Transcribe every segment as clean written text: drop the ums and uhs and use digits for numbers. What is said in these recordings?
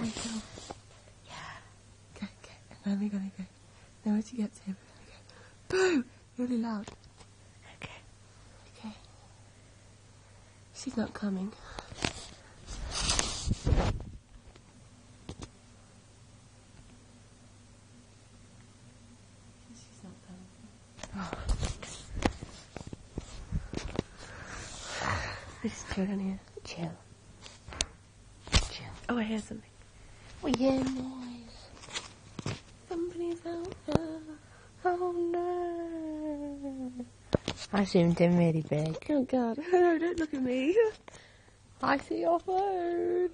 we go. Yeah. Okay. And then we're gonna go. Now as you get to him, we're gonna go. Boo! Really loud. Okay. She's not coming. This is chill down here. Chill. Oh, I hear something. We hear noise. Somebody's out there. Oh no. I zoomed in really big. Oh god. No, don't look at me. I see your phone.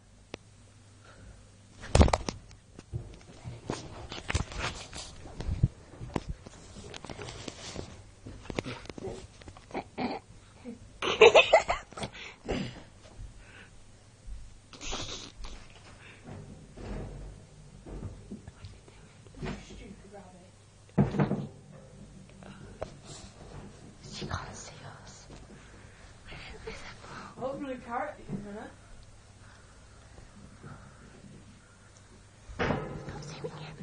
She can't see us. Oh, blue carrot, you can run Stop zooming in.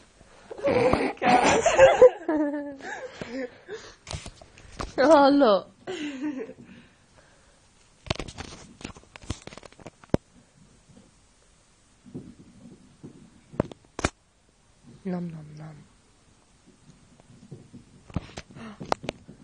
Oh, look.